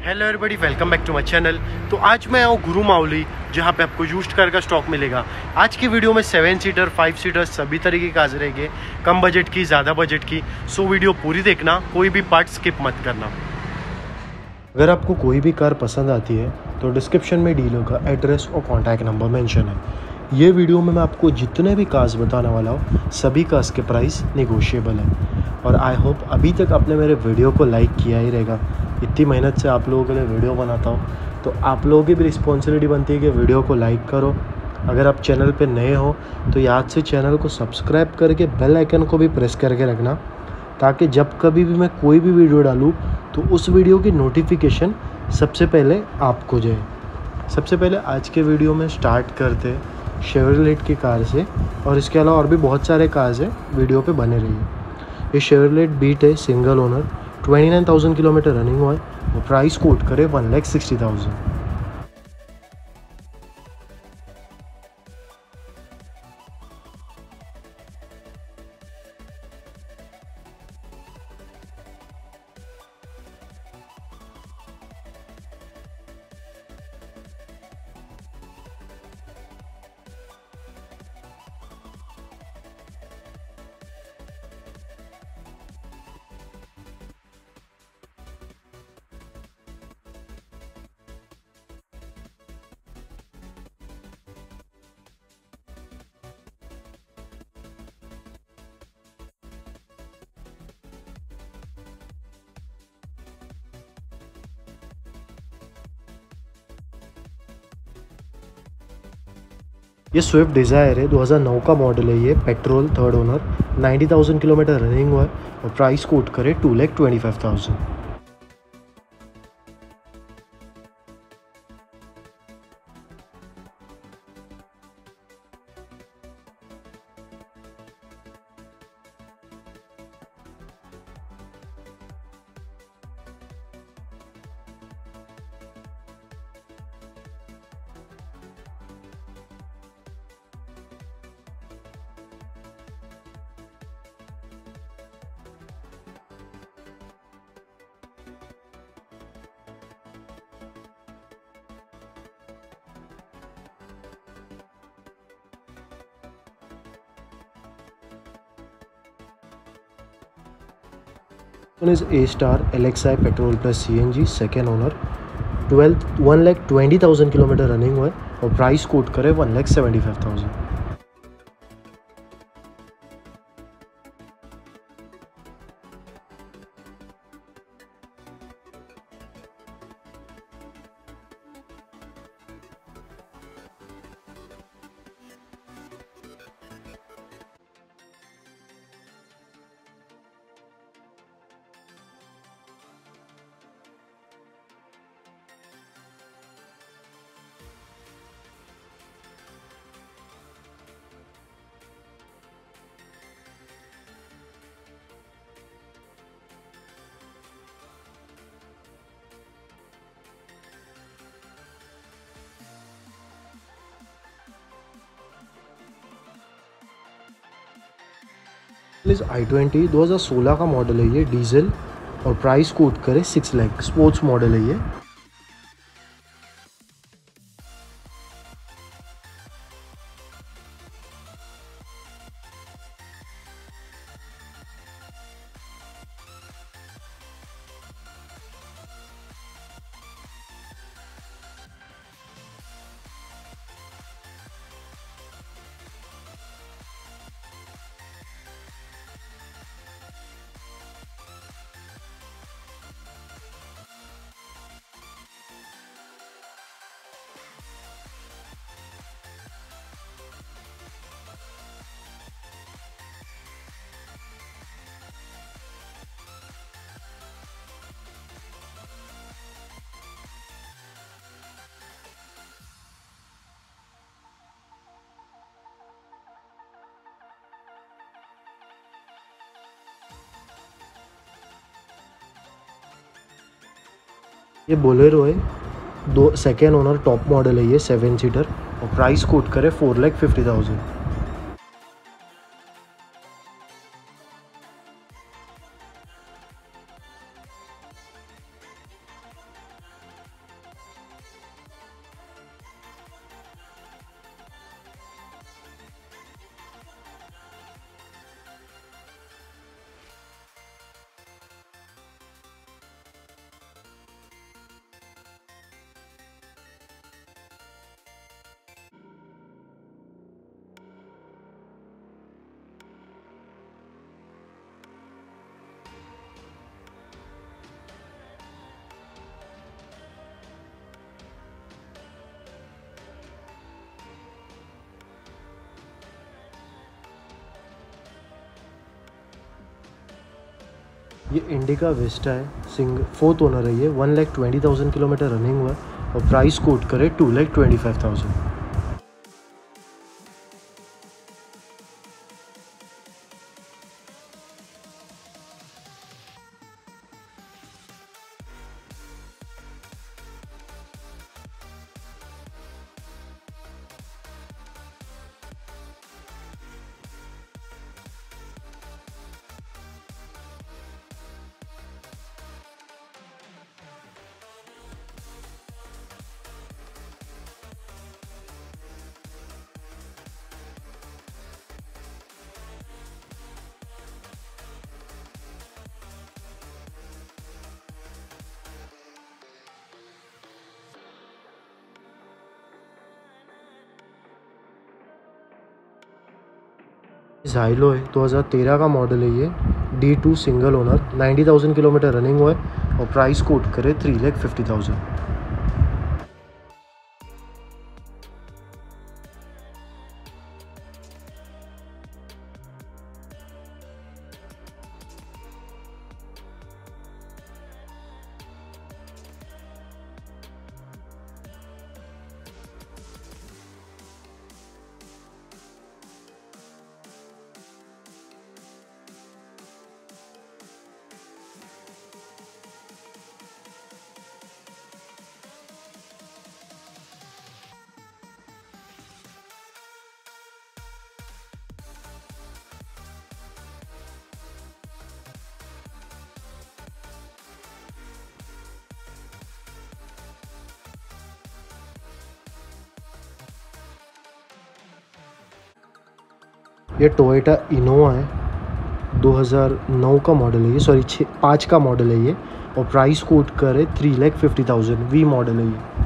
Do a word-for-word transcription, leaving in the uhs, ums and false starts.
Hello everybody, welcome back to my channel. तो आज मैं आऊँ गुरु मावली, जहाँ पे आपको यूज्ड कार का स्टॉक मिलेगा। आज की वीडियो में सेवन सीटर फाइव सीटर सभी तरीके के कार्स रहेंगे, कम बजट की, ज़्यादा बजट की। सो वीडियो पूरी देखना, कोई भी पार्ट स्किप मत करना। अगर आपको कोई भी कार पसंद आती है तो डिस्क्रिप्शन में डीलर का एड्रेस और कॉन्टैक्ट नंबर मेंशन है। ये वीडियो में मैं आपको जितने भी कार्स बताने वाला हूँ, सभी कार्स के प्राइस निगोशिएबल है। और आई होप अभी तक आपने मेरे वीडियो को लाइक किया ही रहेगा। इतनी मेहनत से आप लोगों के लिए वीडियो बनाता हूँ, तो आप लोगों की भी रिस्पॉन्सिबिलिटी बनती है कि वीडियो को लाइक करो। अगर आप चैनल पे नए हो तो याद से चैनल को सब्सक्राइब करके बेल आइकन को भी प्रेस करके रखना, ताकि जब कभी भी मैं कोई भी वीडियो डालूँ तो उस वीडियो की नोटिफिकेशन सबसे पहले आपको जाए। सबसे पहले आज के वीडियो में स्टार्ट करते हैं शेवरलेट की कार से, और इसके अलावा और भी बहुत सारे कार्स हैं, वीडियो पे बने रहिए। ये शेवरलेट बीट है, single owner, twenty nine thousand kilometre running हुआ है और प्राइस कोट करे वन लैख सिक्सटी थाउजेंड। ये स्विफ्ट डिज़ायर है, दो हज़ार नौ का मॉडल है। ये petrol, third owner, ninety thousand kilometre running हुआ है और प्राइस कोट करे two lakh twenty five thousand. One is A-Star L X I petrol plus C N G, second owner, twelve one lakh twenty thousand kilometre running हुआ है और price quote करे one lakh seventy five thousand. I twenty दो हज़ार सोलह का model है ये, डीजल, और प्राइस कोट करे सिक्स लैख। स्पोर्ट्स मॉडल है ये। ये बोलेरो है, दो सेकेंड ओनर, टॉप मॉडल है ये, सेवन सीटर, और प्राइस कोट करे फोर लैख फिफ्टी थाउजेंड। ये इंडिका विस्टा है, सिंग फोर्थ ओनर है ये। One lakh twenty thousand kilometre running हुआ है और प्राइस कोट करे two lakh twenty five thousand. Xylo है, दो हज़ार तेरह का मॉडल है ये। D two single owner, ninety thousand kilometre running हुआ है और प्राइस कोट करे थ्री लैख फिफ्टी थाउजेंड। ये टोयोटा इनोवा है, दो हज़ार नौ का मॉडल है ये, सॉरी छः पाँच का मॉडल है ये और प्राइस कोट करे three lakh fifty thousand. V model है ये।